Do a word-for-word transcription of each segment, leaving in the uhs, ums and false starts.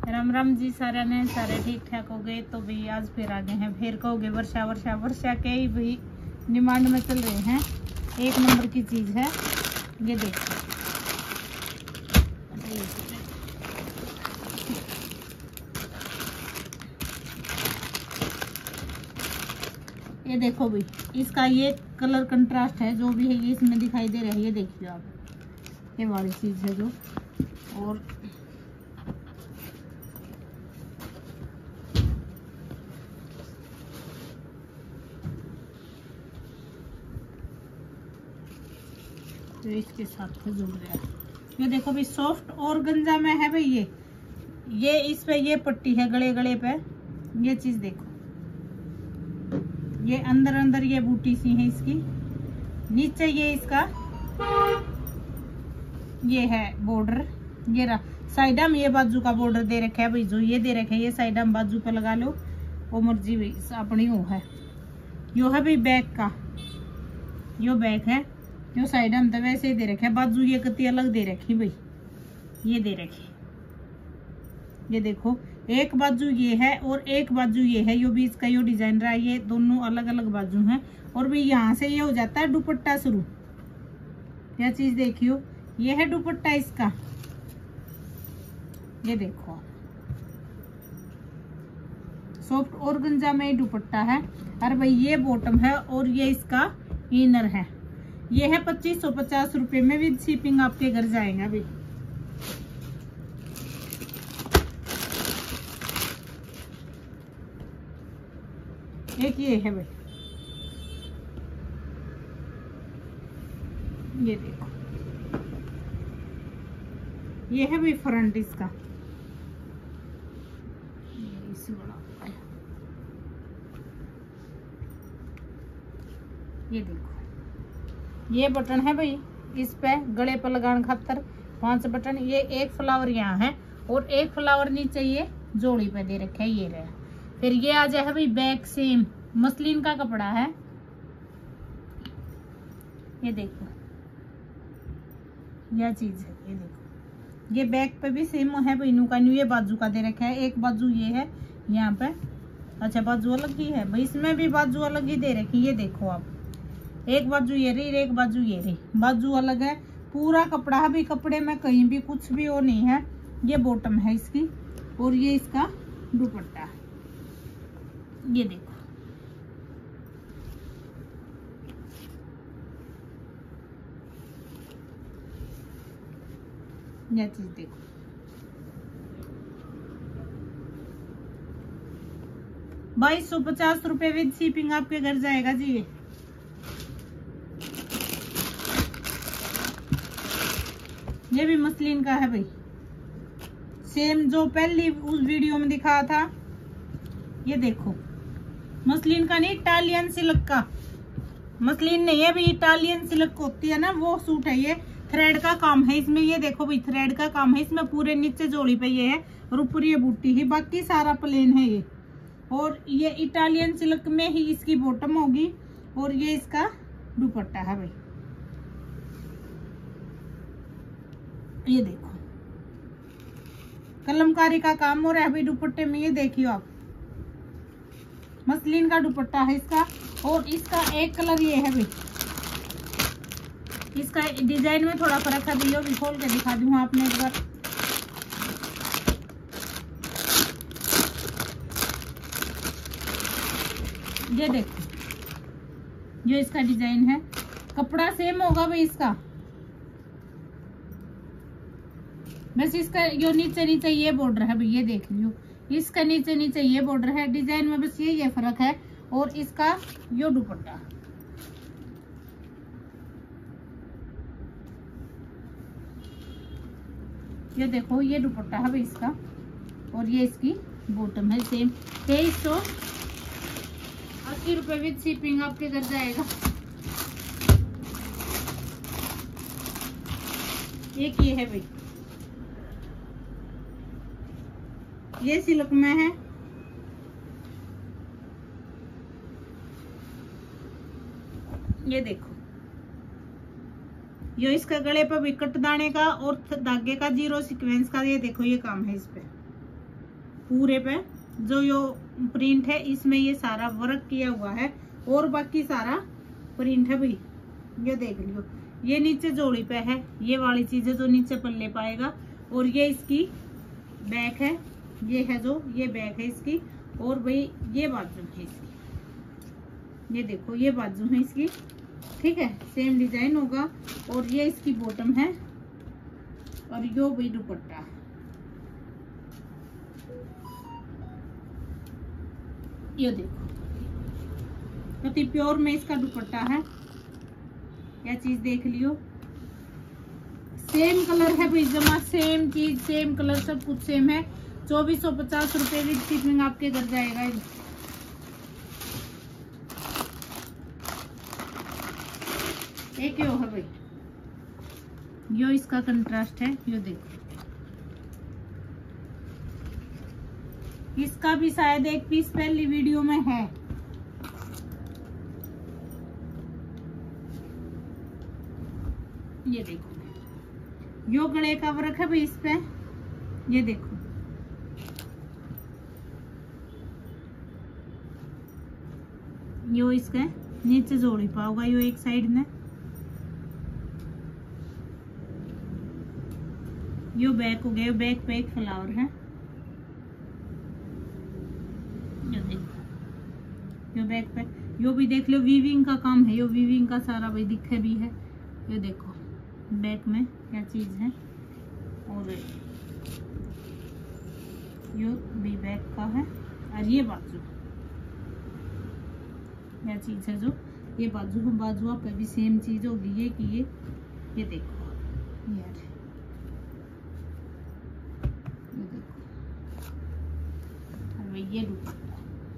राम राम जी सारे ने सारे ठीक ठाक हो गए। तो भाई आज फिर आ गए हैं, फिर कहोगे वर्षा वर्षा वर्षा के ही भाई डिमांड में चल रहे हैं। एक नंबर की चीज है ये देखो। ये देखो भाई, इसका ये कलर कंट्रास्ट है जो भी है ये इसमें दिखाई दे रहा है। ये देखिए आप, ये वाली चीज है जो। और तो इसके साथ में जुड़ गया। ये देखो भाई, सॉफ्ट और गंजा में है भाई। ये ये इस पे ये पट्टी है गले गले पे। ये चीज देखो, ये अंदर अंदर ये बूटी सी है इसकी। नीचे ये इसका ये है बॉर्डर। ये रहा साइडा में, ये बाजू का बॉर्डर दे रखा है भाई। जो ये दे रखा है ये साइडा में बाजू पे लगा लो, वो मर्जी भाई अपनी वो है। यो है भाई बैक का, यो बैक है। जो साइड हम तो वैसे ही दे रखे, बाजू ये कति अलग दे रखी भाई। ये दे रखी, ये देखो एक बाजू ये है और एक बाजू ये है। यो बीच का यो डिजाइन रहा है, ये दोनों अलग अलग बाजू हैं। और भाई यहाँ से ये हो जाता है दुपट्टा शुरू। यह चीज देखियो, ये है दुपट्टा इसका। ये देखो सॉफ्ट और गंजा में दुपट्टा है। अरे भाई ये बॉटम है और ये इसका इनर है। ये है पच्चीस सौ पचास रुपए में, विद शिपिंग आपके घर जाएगा भाई। एक ये है भाई, ये देखो ये है भाई फ्रंट इसका। ये इसी बड़ा है। ये देखो ये बटन है भाई, इस पे गले पर लगाने खातर पांच बटन। ये एक फ्लावर यहाँ है और एक फ्लावर नीचे ये जोड़ी पे दे रखे है। ये रहा। फिर ये आ जाए भाई बैक, सेम मसलिन का कपड़ा है। ये देखो यह चीज है। ये देखो ये बैक पे भी सेम है भाई। नू का न्यू ये बाजू का दे रखा है। एक बाजू ये है यहाँ पे। अच्छा बाजू अलग ही है भाई, इसमें भी बाजू अलग ही दे रखी। ये देखो आप, एक बाजू ये रही, एक बाजू ये रही, बाजू अलग है। पूरा कपड़ा है भी, कपड़े में कहीं भी कुछ भी वो नहीं है। ये बॉटम है इसकी और ये इसका दुपट्टा है। ये देखो यह चीज देखो, बाईस सौ पचास रुपए विद शिपिंग आपके घर जाएगा जी। ये ये भी मसलिन का है भाई, सेम जो पहली उस वीडियो में दिखाया था। ये देखो मसलिन का नहीं, इटालियन सिल्क का। मसलिन नहीं है भाई, इटालियन सिल्क होती है ना वो सूट है। ये थ्रेड का काम है इसमें। ये देखो भाई थ्रेड का काम है इसमें। पूरे नीचे जोड़ी पे ये है और ऊपर ये बूटी है, बाकी सारा प्लेन है ये। और ये इटालियन सिल्क में ही इसकी बॉटम होगी और ये इसका दुपट्टा है भाई। ये देखो कलमकारी का काम हो रहा है भाई दुपट्टे में। ये देखियो आप, मसलिन का दुपट्टा है इसका। और इसका एक कलर ये है भाई। इसका डिजाइन में थोड़ा फर्क है भैया, भी खोल के दिखा दूं आपने एक बार। ये देखो जो इसका डिजाइन है, कपड़ा सेम होगा भाई इसका। बस इसका यो नीचे नीचे ये बॉर्डर है भाई। ये देख लियो, इसका नीचे नीचे ये बॉर्डर है। डिजाइन में बस ये ये फर्क है। और इसका यो दुपट्टा, ये देखो ये दुपट्टा है भाई इसका। और ये इसकी बॉटम है सेम। तेईस सौ अस्सी रुपए विद शिपिंग आपके घर जाएगा। एक ये है भाई, ये सिल्क में है। ये देखो ये इसका गले पर विकट दाने का और धागे का जीरो सीक्वेंस का। ये देखो ये काम है इस पे। पूरे पे जो यो प्रिंट है इसमें ये सारा वर्क किया हुआ है और बाकी सारा प्रिंट है भाई, ये देख लियो। ये नीचे जोड़ी पे है ये वाली चीजें जो नीचे पल्ले पाएगा, और ये इसकी बैक है, ये है जो ये बैक है इसकी, और भाई ये बाजू है इसकी, ये देखो ये बाजू है इसकी, ठीक है, सेम डिजाइन होगा। और ये इसकी बॉटम है, और यो भाई दुपट्टा, ये देखो कति प्योर में इसका दुपट्टा है, क्या चीज देख लियो। सेम कलर है भाई, जमा सेम चीज, सेम कलर, सब कुछ सेम है। चौबीस सौ पचास रुपए की शिपिंग आपके घर जाएगा। एक यो है भाई, यो इसका कंट्रास्ट है, यो देखो इसका भी शायद एक पीस पहली वीडियो में है। ये देखो यो गले का वर्क है भाई इस पे, ये देखो यो इसका नीचे जोड़ी पाओगा यो एक साइड में, यो बैक हो गया, बैक पे एक फ्लावर है, यो देखो यो बैक पे, यो भी देख लो वीविंग का काम है, यो वीविंग का सारा भाई दिखे भी है। ये देखो बैक में क्या चीज है, और यो भी बैक का है, और ये बाजू क्या चीज है जो ये बाजू बाजुआ पे भी सेम चीज होगी ये कि ये ये देखो यार, ये देखो, और ये दुपट्टा,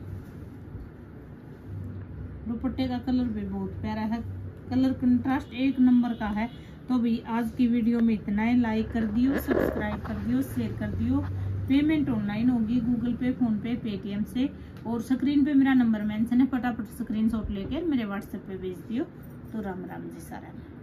दुपट्टे का कलर भी बहुत प्यारा है, कलर कंट्रास्ट एक नंबर का है। तो भाई आज की वीडियो में इतना है, लाइक कर दियो, सब्सक्राइब कर दियो, शेयर कर दियो। पेमेंट ऑनलाइन होगी Google Pay, PhonePe, Paytm से, और स्क्रीन पे मेरा नंबर मेंशन है, फटाफट स्क्रीनशॉट लेकर मेरे व्हाट्सएप पे भेज दियो। तो राम राम जी सारा।